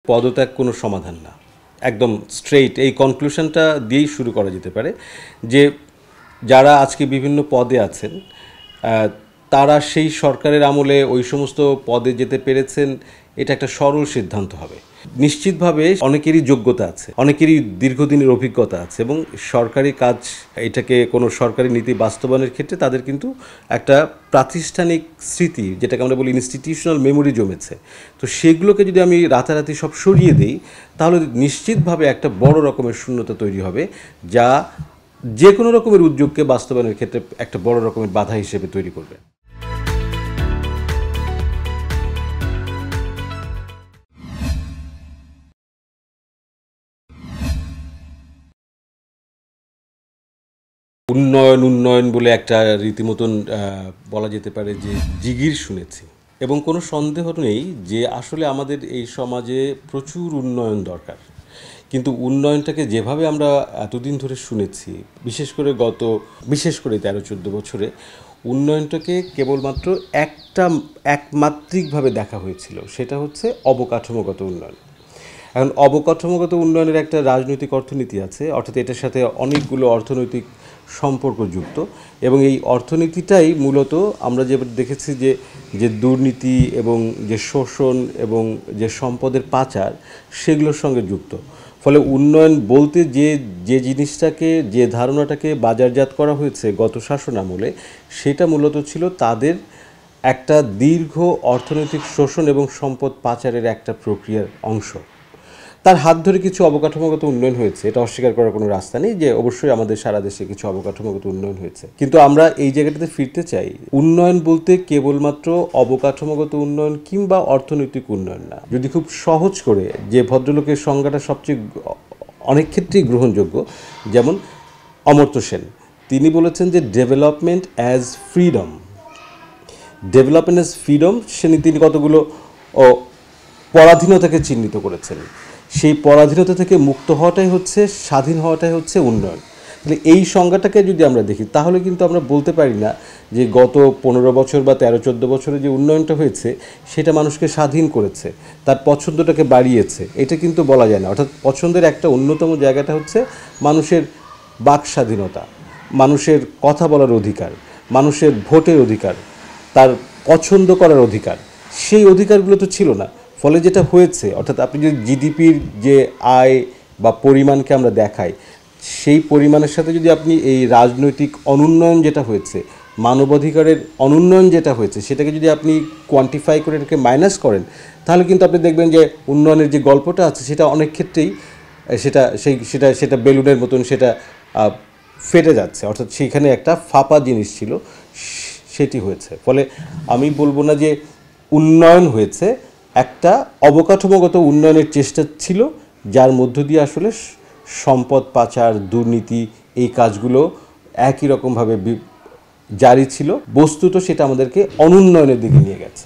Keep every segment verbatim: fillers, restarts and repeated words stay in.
পদত্যাগ কোনো সমাধান না, একদম স্ট্রেইট এই কনক্লুশনটা দিয়েই শুরু করা যেতে পারে যে যারা আজকে বিভিন্ন পদে আছেন তারা সেই সরকারের আমলে ওই সমস্ত পদে যেতে পেরেছেন, এটা একটা সরল সিদ্ধান্ত হবে। নিশ্চিতভাবে অনেকেরই যোগ্যতা আছে, অনেকেরই দীর্ঘদিনের অভিজ্ঞতা আছে এবং সরকারি কাজ এটাকে কোনো সরকারি নীতি বাস্তবায়নের ক্ষেত্রে তাদের কিন্তু একটা প্রাতিষ্ঠানিক স্মৃতি, যেটাকে আমরা বলি ইনস্টিটিউশনাল মেমোরি জমেছে। তো সেগুলোকে যদি আমি রাতারাতি সব সরিয়ে দিই তাহলে নিশ্চিতভাবে একটা বড় রকমের শূন্যতা তৈরি হবে, যা যে কোনো রকমের উদ্যোগকে বাস্তবায়নের ক্ষেত্রে একটা বড় রকমের বাধা হিসেবে তৈরি করবে। উন্নয়ন উন্নয়ন বলে একটা রীতিমতন বলা যেতে পারে যে জিগির শুনেছি, এবং কোনো সন্দেহ নেই যে আসলে আমাদের এই সমাজে প্রচুর উন্নয়ন দরকার। কিন্তু উন্নয়নটাকে যেভাবে আমরা এতদিন ধরে শুনেছি, বিশেষ করে গত বিশেষ করে তেরো চোদ্দো বছরে উন্নয়নটাকে কেবলমাত্র একটা একমাত্রিকভাবে দেখা হয়েছিল, সেটা হচ্ছে অবকাঠামোগত উন্নয়ন। এখন অবকাঠামোগত উন্নয়নের একটা রাজনৈতিক অর্থনীতি আছে, অর্থাৎ এটার সাথে অনেকগুলো অর্থনৈতিক সম্পর্ক যুক্ত, এবং এই অর্থনীতিটাই মূলত আমরা যে দেখেছি যে যে দুর্নীতি এবং যে শোষণ এবং যে সম্পদের পাচার সেগুলোর সঙ্গে যুক্ত। ফলে উন্নয়ন বলতে যে যে জিনিসটাকে যে ধারণাটাকে বাজারজাত করা হয়েছে গত শাসন আমলে, সেটা মূলত ছিল তাদের একটা দীর্ঘ অর্থনৈতিক শোষণ এবং সম্পদ পাচারের একটা প্রক্রিয়ার অংশ। তার হাত ধরে কিছু অবকাঠামোগত উন্নয়ন হয়েছে, এটা অস্বীকার করার কোনো রাস্তা নেই যে অবশ্যই আমাদের সারা দেশে কিছু অবকাঠামোগত উন্নয়ন হয়েছে, কিন্তু আমরা এই জায়গাটাতে ফিরতে চাই। উন্নয়ন বলতে কেবলমাত্র অবকাঠামোগত উন্নয়ন কিংবা অর্থনৈতিক উন্নয়ন না। যদি খুব সহজ করে, যে ভদ্রলোকের সংজ্ঞাটা সবচেয়ে অনেক ক্ষেত্রেই গ্রহণযোগ্য, যেমন অমর্ত্য সেন, তিনি বলেছেন যে development as freedom. Development as freedom সে তিনি কতগুলো পরাধীনতাকে চিহ্নিত করেছেন। সেই পরাধীনতা থেকে মুক্ত হওয়াটাই হচ্ছে, স্বাধীন হওয়াটাই হচ্ছে উন্নয়ন। তাহলে এই সংজ্ঞাটাকে যদি আমরা দেখি তাহলে কিন্তু আমরা বলতে পারি না যে গত পনেরো বছর বা তেরো চোদ্দো বছরে যে উন্নয়নটা হয়েছে সেটা মানুষকে স্বাধীন করেছে, তার পছন্দটাকে বাড়িয়েছে, এটা কিন্তু বলা যায় না। অর্থাৎ পছন্দের একটা অন্যতম জায়গাটা হচ্ছে মানুষের বাক স্বাধীনতা, মানুষের কথা বলার অধিকার, মানুষের ভোটের অধিকার, তার পছন্দ করার অধিকার। সেই অধিকারগুলো তো ছিল না। ফলে যেটা হয়েছে, অর্থাৎ আপনি যদি জিডিপির যে আয় বা পরিমাণকে আমরা দেখাই, সেই পরিমাণের সাথে যদি আপনি এই রাজনৈতিক অনুন্নয়ন যেটা হয়েছে, মানবাধিকারের অনুন্নয়ন যেটা হয়েছে, সেটাকে যদি আপনি কোয়ান্টিফাই করে এটাকে মাইনাস করেন, তাহলে কিন্তু আপনি দেখবেন যে উন্নয়নের যে গল্পটা আছে সেটা অনেক ক্ষেত্রেই সেটা সেই সেটা সেটা বেলুনের মতন সেটা ফেটে যাচ্ছে। অর্থাৎ সেইখানে একটা ফাঁপা জিনিস ছিল, সেটি হয়েছে। ফলে আমি বলবো না যে উন্নয়ন হয়েছে, একটা অবকাঠামোগত উন্নয়নের চেষ্টা ছিল, যার মধ্য দিয়ে আসলে সম্পদ পাচার, দুর্নীতি এই কাজগুলো একই রকমভাবে জারি ছিল। বস্তুত সেটা আমাদেরকে অনুন্নয়নের দিকে নিয়ে গেছে।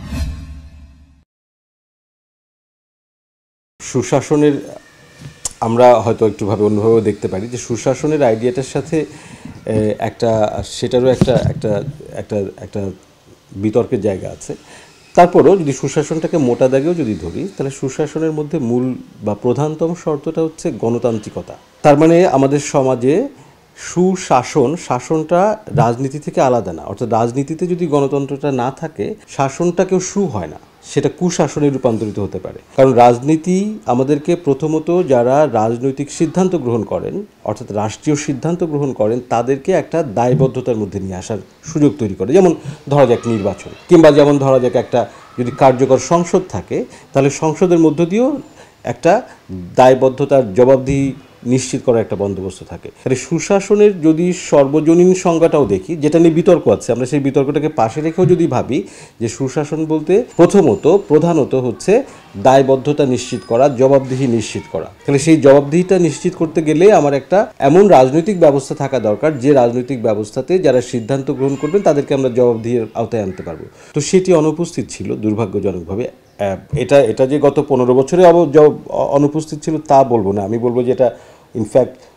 সুশাসনের আমরা হয়তো একটুভাবে অন্যভাবেও দেখতে পারি যে সুশাসনের আইডিয়াটার সাথে একটা সেটারও একটা একটা একটা একটা বিতর্কের জায়গা আছে। তারপরও যদি সুশাসনটাকে মোটা দাগেও যদি ধরি, তাহলে সুশাসনের মধ্যে মূল বা প্রধানতম শর্তটা হচ্ছে গণতান্ত্রিকতা। তার মানে আমাদের সমাজে সুশাসন, শাসনটা রাজনীতি থেকে আলাদা না। অর্থাৎ রাজনীতিতে যদি গণতন্ত্রটা না থাকে, শাসনটাকেও সু হয় না, সেটা কুশাসনে রূপান্তরিত হতে পারে। কারণ রাজনীতি আমাদেরকে প্রথমত যারা রাজনৈতিক সিদ্ধান্ত গ্রহণ করেন, অর্থাৎ রাষ্ট্রীয় সিদ্ধান্ত গ্রহণ করেন, তাদেরকে একটা দায়বদ্ধতার মধ্যে নিয়ে আসার সুযোগ তৈরি করে। যেমন ধরা যাক নির্বাচন, কিংবা যেমন ধরা যাক একটা যদি কার্যকর সংসদ থাকে, তাহলে সংসদের মধ্য দিয়েও একটা দায়বদ্ধতার জবাবদিহি নিশ্চিত করার একটা বন্দোবস্ত থাকে। তাহলে সুশাসনের যদি সর্বজনীন সংজ্ঞাটাও দেখি, যেটা নিয়ে বিতর্ক আছে, আমরা সেই বিতর্কটাকে পাশে রেখেও যদি ভাবি যে সুশাসন বলতে প্রথমত প্রধানত হচ্ছে দায়বদ্ধতা নিশ্চিত করা, জবাবদিহি নিশ্চিত করা। তাহলে সেই জবাবদিহিটা নিশ্চিত করতে গেলে আমার একটা এমন রাজনৈতিক ব্যবস্থা থাকা দরকার, যে রাজনৈতিক ব্যবস্থাতে যারা সিদ্ধান্ত গ্রহণ করবেন তাদেরকে আমরা জবাবদিহির আওতায় আনতে পারবো। তো সেটি অনুপস্থিত ছিল দুর্ভাগ্যজনকভাবে। এটা এটা যে গত পনেরো বছরে অনুপস্থিত ছিল তা বলবো না, আমি বলবো যে এটা ইনফ্যাক্ট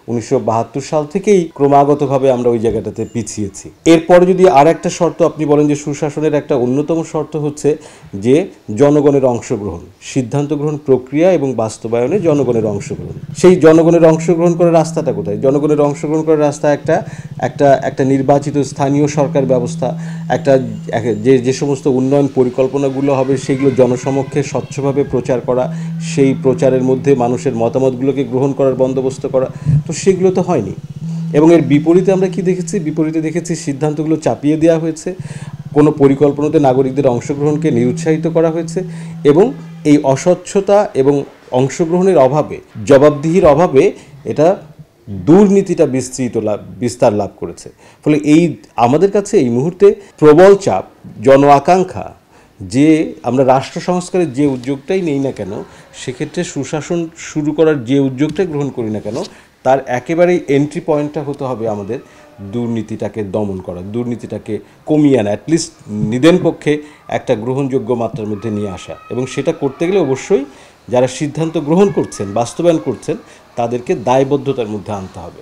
উনিশশো বাহাত্তর সাল থেকেই ক্রমাগতভাবে আমরা ওই জায়গাটাতে পিছিয়েছি। এরপরে যদি আর একটা শর্ত আপনি বলেন যে সুশাসনের একটা অন্যতম শর্ত হচ্ছে যে জনগণের অংশগ্রহণ, সিদ্ধান্ত গ্রহণ প্রক্রিয়া এবং বাস্তবায়নে জনগণের অংশগ্রহণ। সেই জনগণের অংশগ্রহণ করার রাস্তাটা কোথায়? জনগণের অংশগ্রহণ করার রাস্তা একটা একটা একটা নির্বাচিত স্থানীয় সরকার ব্যবস্থা, একটা যে যে সমস্ত উন্নয়ন পরিকল্পনাগুলো হবে সেগুলো জনসমক্ষে স্বচ্ছভাবে প্রচার করা, সেই প্রচারের মধ্যে মানুষের মতামতগুলোকে গ্রহণ করার বন্দোবস্ত করা। তো সেগুলো তো হয়নি। এবং এর বিপরীতে আমরা কি দেখেছি? বিপরীতে দেখেছি সিদ্ধান্তগুলো চাপিয়ে দেওয়া হয়েছে, কোনো পরিকল্পনাতে নাগরিকদের অংশগ্রহণকে নিরুৎসাহিত করা হয়েছে, এবং এই অস্বচ্ছতা এবং অংশগ্রহণের অভাবে, জবাবদিহির অভাবে এটা দুর্নীতিটা বিস্তৃত লাভ বিস্তার লাভ করেছে। ফলে এই আমাদের কাছে এই মুহূর্তে প্রবল চাপ, জন আকাঙ্ক্ষা যে আমরা রাষ্ট্র সংস্কারের যে উদ্যোগটাই নেই না কেন, সেক্ষেত্রে সুশাসন শুরু করার যে উদ্যোগটাই গ্রহণ করি না কেন, তার একেবারেই এন্ট্রি পয়েন্টটা হতে হবে আমাদের দুর্নীতিটাকে দমন করা, দুর্নীতিটাকে কমিয়ে আনা, অ্যাটলিস্ট নিদেন পক্ষে একটা গ্রহণযোগ্য মাত্রার মধ্যে নিয়ে আসা। এবং সেটা করতে গেলে অবশ্যই যারা সিদ্ধান্ত গ্রহণ করছেন, বাস্তবায়ন করছেন, তাদেরকে দায়বদ্ধতার মধ্যে আনতে হবে।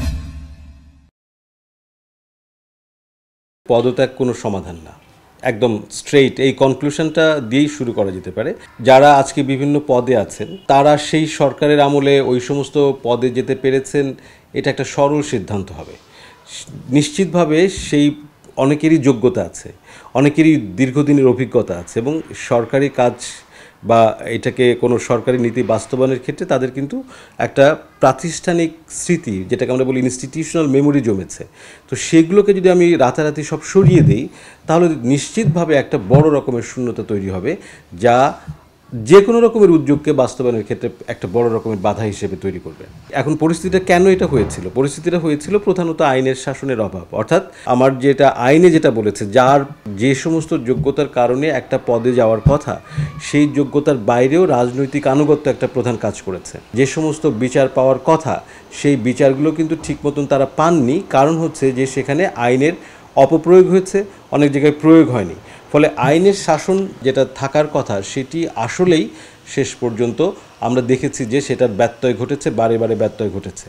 পদত্যাগ কোনো সমাধান না, একদম স্ট্রেইট এই কনক্লুশনটা দিয়েই শুরু করা যেতে পারে। যারা আজকে বিভিন্ন পদে আছেন তারা সেই সরকারের আমলে ওই সমস্ত পদে যেতে পেরেছেন, এটা একটা সরল সিদ্ধান্ত হবে। নিশ্চিতভাবে সেই অনেকেরই যোগ্যতা আছে, অনেকেরই দীর্ঘদিনের অভিজ্ঞতা আছে, এবং সরকারি কাজ বা এটাকে কোনো সরকারি নীতি বাস্তবায়নের ক্ষেত্রে তাদের কিন্তু একটা প্রাতিষ্ঠানিক স্মৃতি, যেটাকে আমরা বলি ইনস্টিটিউশনাল মেমোরি জমেছে। তো সেগুলোকে যদি আমি রাতারাতি সব সরিয়ে দিই, তাহলে নিশ্চিতভাবে একটা বড় রকমের শূন্যতা তৈরি হবে, যা যে কোনো রকমের উদ্যোগকে বাস্তবায়নের ক্ষেত্রে একটা বড় রকমের বাধা হিসেবে তৈরি করবে। এখন পরিস্থিতিটা কেন এটা হয়েছিল? পরিস্থিতিটা হয়েছিল প্রধানত আইনের শাসনের অভাব। অর্থাৎ আমার যেটা আইনে যেটা বলেছে, যার যে সমস্ত যোগ্যতার কারণে একটা পদে যাওয়ার কথা, সেই যোগ্যতার বাইরেও রাজনৈতিক আনুগত্য একটা প্রধান কাজ করেছে। যে সমস্ত বিচার পাওয়ার কথা, সেই বিচারগুলো কিন্তু ঠিক মতন তারা পাননি। কারণ হচ্ছে যে সেখানে আইনের অপপ্রয়োগ হয়েছে, অনেক জায়গায় প্রয়োগ হয়নি। ফলে আইনের শাসন যেটা থাকার কথা, সেটি আসলেই শেষ পর্যন্ত আমরা দেখেছি যে সেটার ব্যত্যয় ঘটেছে, বারে বারে ব্যত্যয় ঘটেছে।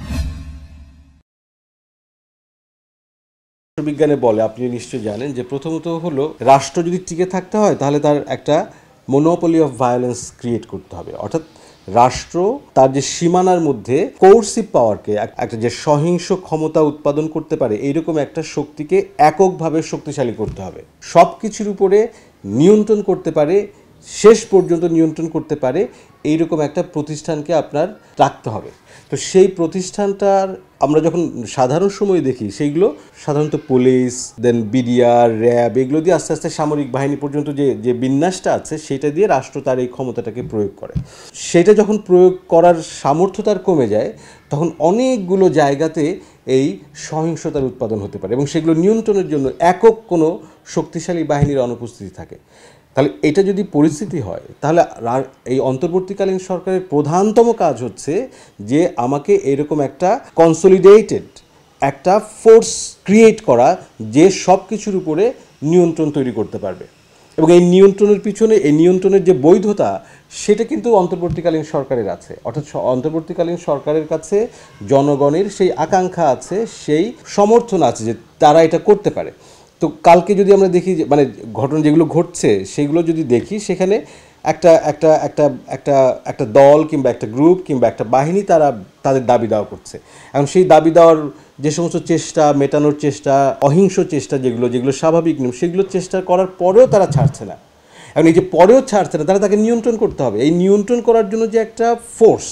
রাষ্ট্রবিজ্ঞানে বলে, আপনি নিশ্চয়ই জানেন, যে প্রথমত হলো রাষ্ট্র যদি টিকে থাকতে হয় তাহলে তার একটা মোনোপলি অফ ভায়োলেন্স ক্রিয়েট করতে হবে। অর্থাৎ রাষ্ট্র তার যে সীমানার মধ্যে কোর্সিভ পাওয়ারকে, একটা যে সহিংস ক্ষমতা উৎপাদন করতে পারে, এইরকম একটা শক্তিকে এককভাবে শক্তিশালী করতে হবে। সব কিছুর উপরে নিয়ন্ত্রণ করতে পারে, শেষ পর্যন্ত নিয়ন্ত্রণ করতে পারে, এইরকম একটা প্রতিষ্ঠানকে আপনার রাখতে হবে। তো সেই প্রতিষ্ঠানটার আমরা যখন সাধারণ সময় দেখি, সেইগুলো সাধারণত পুলিশ, দেন বিডিআর, র্যাব, এগুলো দিয়ে আস্তে আস্তে সামরিক বাহিনী পর্যন্ত যে যে বিন্যাসটা আছে, সেটা দিয়ে রাষ্ট্র তার এই ক্ষমতাটাকে প্রয়োগ করে। সেটা যখন প্রয়োগ করার সামর্থ্য তার কমে যায়, তখন অনেকগুলো জায়গাতে এই সহিংসতার উৎপাদন হতে পারে, এবং সেগুলো নিয়ন্ত্রণের জন্য একক কোনো শক্তিশালী বাহিনীর অনুপস্থিতি থাকে। তাহলে এটা যদি পরিস্থিতি হয়, তাহলে এই অন্তর্বর্তীকালীন সরকারের প্রধানতম কাজ হচ্ছে যে আমাকে এরকম একটা কনসলিডেটেড একটা ফোর্স ক্রিয়েট করা, যে সব কিছুর উপরে নিয়ন্ত্রণ তৈরি করতে পারবে। এবং এই নিয়ন্ত্রণের পিছনে, এই নিয়ন্ত্রণের যে বৈধতা, সেটা কিন্তু অন্তর্বর্তীকালীন সরকারের আছে। অর্থাৎ অন্তর্বর্তীকালীন সরকারের কাছে জনগণের সেই আকাঙ্ক্ষা আছে, সেই সমর্থন আছে যে তারা এটা করতে পারে। তো কালকে যদি আমরা দেখি যে মানে ঘটনা যেগুলো ঘটছে, সেগুলো যদি দেখি, সেখানে একটা একটা একটা একটা একটা দল কিংবা একটা গ্রুপ কিংবা একটা বাহিনী তারা তাদের দাবি দাওয়া করছে। এখন সেই দাবি দেওয়ার যে সমস্ত চেষ্টা, মেটানোর চেষ্টা, অহিংস চেষ্টা, যেগুলো যেগুলো স্বাভাবিক নিয়ম, সেগুলো চেষ্টা করার পরেও তারা ছাড়ছে না। এখন এই যে পরেও ছাড়ছে না, তারা তাকে নিয়ন্ত্রণ করতে হবে। এই নিয়ন্ত্রণ করার জন্য যে একটা ফোর্স,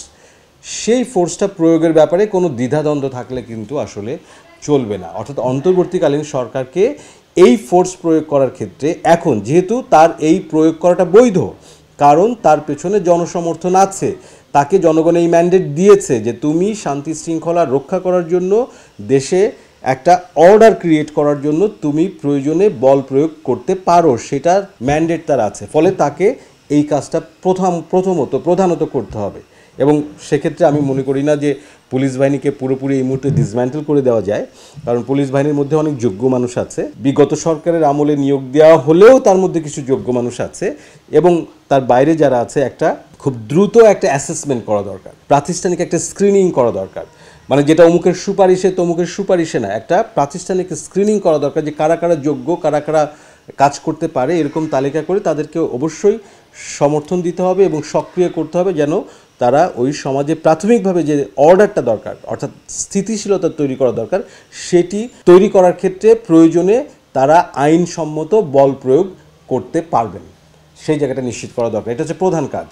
সেই ফোর্সটা প্রয়োগের ব্যাপারে কোনো দ্বিধাদ্বন্দ্ব থাকলে কিন্তু আসলে চলবে না। অর্থাৎ অন্তর্বর্তীকালীন সরকারকে এই ফোর্স প্রয়োগ করার ক্ষেত্রে এখন, যেহেতু তার এই প্রয়োগ করাটা বৈধ, কারণ তার পেছনে জনসমর্থন আছে, তাকে জনগণ এই ম্যান্ডেট দিয়েছে যে তুমি শান্তি শৃঙ্খলা রক্ষা করার জন্য, দেশে একটা অর্ডার ক্রিয়েট করার জন্য তুমি প্রয়োজনে বল প্রয়োগ করতে পারো, সেটার ম্যান্ডেট তার আছে। ফলে তাকে এই কাজটা প্রথম প্রথমত প্রধানত করতে হবে। এবং সেক্ষেত্রে আমি মনে করি না যে পুলিশ বাহিনীকে পুরোপুরি এই মুহূর্তে ডিসম্যান্টেল করে দেওয়া যায়, কারণ পুলিশ বাহিনীর মধ্যে অনেক যোগ্য মানুষ আছে। বিগত সরকারের আমলে নিয়োগ দেওয়া হলেও তার মধ্যে কিছু যোগ্য মানুষ আছে, এবং তার বাইরে যারা আছে, একটা খুব দ্রুত একটা অ্যাসেসমেন্ট করা দরকার, প্রাতিষ্ঠানিক একটা স্ক্রিনিং করা দরকার, মানে যেটা অমুকের সুপারিশে তমুকের সুপারিশে না, একটা প্রাতিষ্ঠানিক স্ক্রিনিং করা দরকার যে কারা কারা যোগ্য, কারা কারা কাজ করতে পারে, এরকম তালিকা করে তাদেরকে অবশ্যই সমর্থন দিতে হবে এবং সক্রিয় করতে হবে, যেন তারা ওই সমাজে প্রাথমিকভাবে যে অর্ডারটা দরকার, অর্থাৎ স্থিতিশীলতা তৈরি করা দরকার, সেটি তৈরি করার ক্ষেত্রে প্রয়োজনে তারা আইনসম্মত বল প্রয়োগ করতে পারবেন, সেই জায়গাটা নিশ্চিত করা দরকার। এটা হচ্ছে প্রধান কাজ।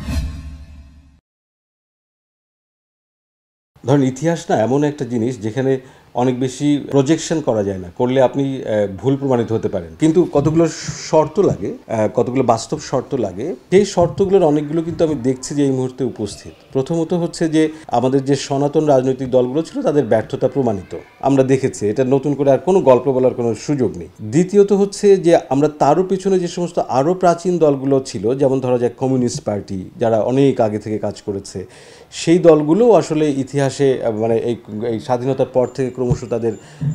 ধরেন ইতিহাস না এমন একটা জিনিস যেখানে অনেক বেশি প্রজেকশন করা যায় না, করলে আপনি ভুল প্রমাণিত হতে পারেন, কিন্তু কতগুলো শর্ত লাগে, কতগুলো বাস্তব শর্ত লাগে, সেই শর্তগুলোর অনেকগুলো কিন্তু আমি দেখছি যে এই মুহূর্তে উপস্থিত। প্রথমত হচ্ছে যে আমাদের যে সনাতন রাজনৈতিক দলগুলো ছিল তাদের ব্যর্থতা প্রমাণিত, আমরা দেখেছি, এটা নতুন করে আর কোনো গল্প বলার কোনো সুযোগ নেই। দ্বিতীয়ত হচ্ছে যে আমরা তারও পেছনে যে সমস্ত আরও প্রাচীন দলগুলো ছিল, যেমন ধরা যায় কমিউনিস্ট পার্টি, যারা অনেক আগে থেকে কাজ করেছে, সেই দলগুলো আসলে ইতিহাসে মানে এই এই স্বাধীনতার পর থেকে ক্রমশ তাদের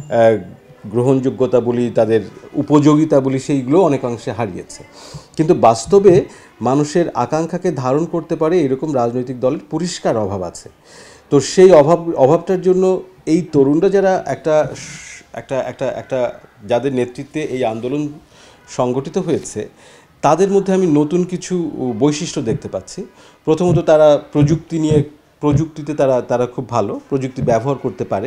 গ্রহণযোগ্যতা বলি, তাদের উপযোগিতা বলি, সেইগুলো অনেকাংশে হারিয়েছে। কিন্তু বাস্তবে মানুষের আকাঙ্ক্ষাকে ধারণ করতে পারে এরকম রাজনৈতিক দলের পরিষ্কার অভাব আছে। তো সেই অভাব অভাবটার জন্য এই তরুণরা যারা একটা একটা একটা একটা যাদের নেতৃত্বে এই আন্দোলন সংগঠিত হয়েছে, তাদের মধ্যে আমি নতুন কিছু বৈশিষ্ট্য দেখতে পাচ্ছি। প্রথমত তারা প্রযুক্তি নিয়ে প্রযুক্তিতে তারা তারা খুব ভালো, প্রযুক্তি ব্যবহার করতে পারে,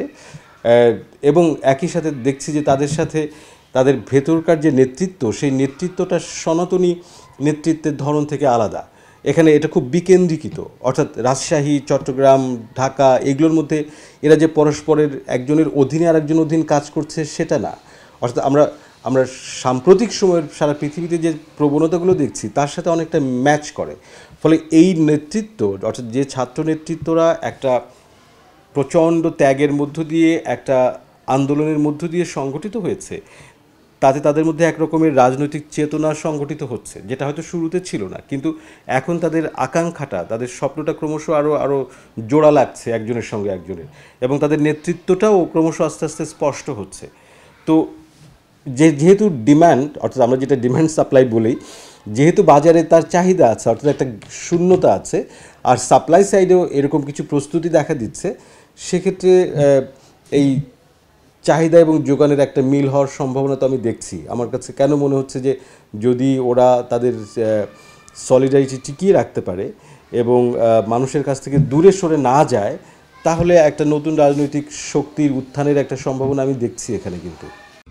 এবং একই সাথে দেখছি যে তাদের সাথে তাদের ভেতরকার যে নেতৃত্ব, সেই নেতৃত্বটা সনাতনী নেতৃত্বের ধরন থেকে আলাদা। এখানে এটা খুব বিকেন্দ্রীকৃত, অর্থাৎ রাজশাহী, চট্টগ্রাম, ঢাকা, এগুলোর মধ্যে এরা যে পরস্পরের একজনের অধীনে আর একজন অধীন কাজ করছে সেটা না। অর্থাৎ আমরা আমরা সাম্প্রতিক সময়ের সারা পৃথিবীতে যে প্রবণতাগুলো দেখছি তার সাথে অনেকটা ম্যাচ করে। ফলে এই নেতৃত্ব, অর্থাৎ যে ছাত্র নেতৃত্বরা একটা প্রচণ্ড ত্যাগের মধ্য দিয়ে একটা আন্দোলনের মধ্য দিয়ে সংগঠিত হয়েছে, তাতে তাদের মধ্যে এক রকমের রাজনৈতিক চেতনা সংগঠিত হচ্ছে, যেটা হয়তো শুরুতে ছিল না, কিন্তু এখন তাদের আকাঙ্ক্ষাটা, তাদের স্বপ্নটা ক্রমশ আরও আরও জোড়া লাগছে একজনের সঙ্গে একজনের, এবং তাদের নেতৃত্বটাও ক্রমশ আস্তে আস্তে স্পষ্ট হচ্ছে। তো যে যেহেতু ডিম্যান্ড, অর্থাৎ আমরা যেটা ডিম্যান্ড সাপ্লাই বলি, যেহেতু বাজারে তার চাহিদা আছে, অর্থাৎ একটা শূন্যতা আছে, আর সাপ্লাই সাইডেও এরকম কিছু প্রস্তুতি দেখা দিচ্ছে, সেক্ষেত্রে এই চাহিদা এবং যোগানের একটা মিল হওয়ার সম্ভাবনা তো আমি দেখছি। আমার কাছে কেন মনে হচ্ছে যে যদি ওরা তাদের সলিডারিটি টিকিয়ে রাখতে পারে এবং মানুষের কাছ থেকে দূরে সরে না যায়, তাহলে একটা নতুন রাজনৈতিক শক্তির উত্থানের একটা সম্ভাবনা আমি দেখছি এখানে। কিন্তু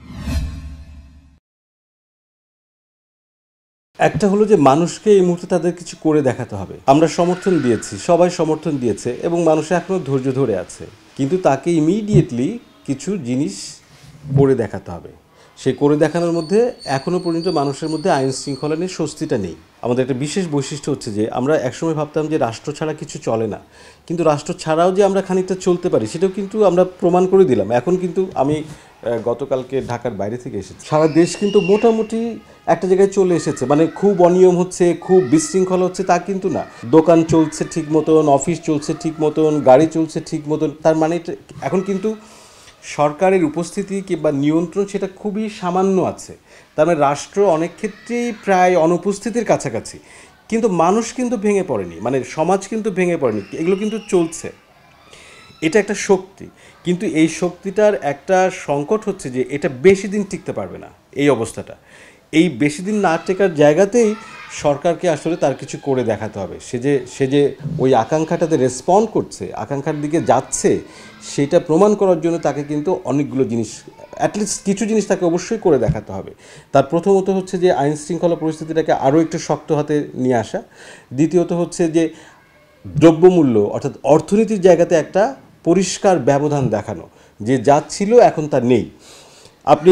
একটা হলো যে মানুষকে এই মুহূর্তে তাদের কিছু করে দেখাতে হবে। আমরা সমর্থন দিয়েছি, সবাই সমর্থন দিয়েছে এবং মানুষ এখনও ধৈর্য ধরে আছে, কিন্তু তাকে ইমিডিয়েটলি কিছু জিনিস করে দেখাতে হবে। সে করে দেখানোর মধ্যে এখনও পর্যন্ত মানুষের মধ্যে আইন শৃঙ্খলা নিয়ে স্বস্তিটা নেই। আমাদের একটা বিশেষ বৈশিষ্ট্য হচ্ছে যে আমরা একসময় ভাবতাম যে রাষ্ট্র ছাড়া কিছু চলে না, কিন্তু রাষ্ট্র ছাড়াও যে আমরা খানিকটা চলতে পারি সেটাও কিন্তু আমরা প্রমাণ করে দিলাম। এখন কিন্তু আমি গতকালকে ঢাকার বাইরে থেকে এসেছি, সারা দেশ কিন্তু মোটামুটি একটা জায়গায় চলে এসেছে। মানে খুব অনিয়ম হচ্ছে, খুব বিশৃঙ্খলা হচ্ছে তা কিন্তু না। দোকান চলছে ঠিক মতন, অফিস চলছে ঠিক মতন, গাড়ি চলছে ঠিক মতন। তার মানে এখন কিন্তু সরকারের উপস্থিতি কিংবা নিয়ন্ত্রণ সেটা খুবই সামান্য আছে। তার মানে রাষ্ট্র অনেক ক্ষেত্রেই প্রায় অনুপস্থিতির কাছাকাছি, কিন্তু মানুষ কিন্তু ভেঙে পড়েনি, মানে সমাজ কিন্তু ভেঙে পড়েনি, এগুলো কিন্তু চলছে। এটা একটা শক্তি, কিন্তু এই শক্তিটার একটা সংকট হচ্ছে যে এটা বেশি দিন টিকতে পারবে না। এই অবস্থাটা, এই বেশি দিন না টেকার জায়গাতেই সরকারকে আসলে তার কিছু করে দেখাতে হবে। সে যে সে যে ওই আকাঙ্ক্ষাটাতে রেসপন্ড করছে, আকাঙ্ক্ষার দিকে যাচ্ছে, সেটা প্রমাণ করার জন্য তাকে কিন্তু অনেকগুলো জিনিস, অ্যাটলিস্ট কিছু জিনিস তাকে অবশ্যই করে দেখাতে হবে। তার প্রথমত হচ্ছে যে আইন শৃঙ্খলা পরিস্থিতিটাকে আরও একটু শক্ত হাতে নিয়ে আসা। দ্বিতীয়ত হচ্ছে যে দ্রব্যমূল্য অর্থাৎ অর্থনীতির জায়গাতে একটা পরিষ্কার ব্যবধান দেখানো, যে যা ছিল এখন তা নেই। আপনি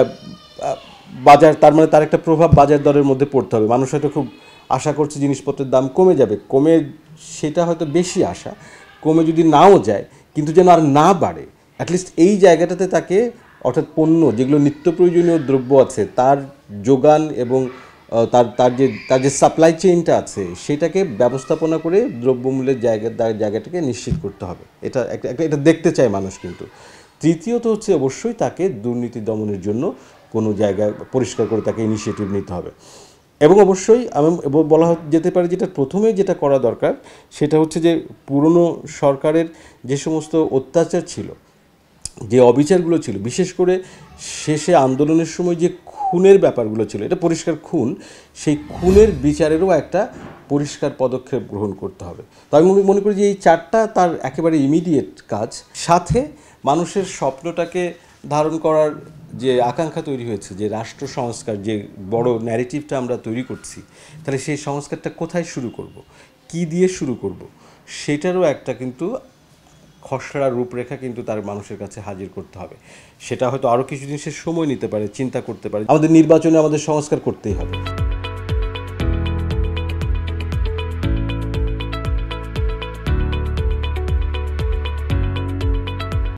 বাজার, তার মানে তার একটা প্রভাব বাজার দরের মধ্যে পড়তে হবে। মানুষ হয়তো খুব আশা করছে জিনিসপত্রের দাম কমে যাবে, কমে সেটা হয়তো বেশি আশা, কমে যদি নাও যায় কিন্তু যেন আর না বাড়ে, অ্যাটলিস্ট এই জায়গাটাতে তাকে, অর্থাৎ পণ্য যেগুলো নিত্য প্রয়োজনীয় দ্রব্য আছে তার যোগান এবং তার তার যে তার যে সাপ্লাই চেইনটা আছে সেটাকে ব্যবস্থাপনা করে দ্রব্যমূল্যের জায়গা জায়গাটাকে নিশ্চিত করতে হবে। এটা একটা এটা দেখতে চায় মানুষ। কিন্তু তৃতীয়ত হচ্ছে অবশ্যই তাকে দুর্নীতি দমনের জন্য কোনো জায়গায় পরিষ্কার করে তাকে ইনিশিয়েটিভ নিতে হবে। এবং অবশ্যই আমি বলা যেতে পারে যেটা প্রথমে যেটা করা দরকার সেটা হচ্ছে যে পুরনো সরকারের যে সমস্ত অত্যাচার ছিল, যে অবিচারগুলো ছিল, বিশেষ করে শেষে আন্দোলনের সময় যে খুনের ব্যাপারগুলো ছিল, এটা পরিষ্কার খুন, সেই খুনের বিচারেরও একটা পরিষ্কার পদক্ষেপ গ্রহণ করতে হবে। তো আমি মনে করি যে এই চারটা তার একেবারে ইমিডিয়েট কাজ। সাথে মানুষের স্বপ্নটাকে ধারণ করার যে আকাঙ্ক্ষা তৈরি হয়েছে, যে রাষ্ট্র সংস্কার, যে বড় ন্যারেটিভটা আমরা তৈরি করছি, তাহলে সেই সংস্কারটা কোথায় শুরু করব, কি দিয়ে শুরু করব, সেটারও একটা কিন্তু খসড়া রূপরেখা কিন্তু তার মানুষের কাছে হাজির করতে হবে। সেটা হয়তো আরও কিছুদিন সে সময় নিতে পারে, চিন্তা করতে পারে। আমাদের নির্বাচনে আমাদের সংস্কার করতেই হবে।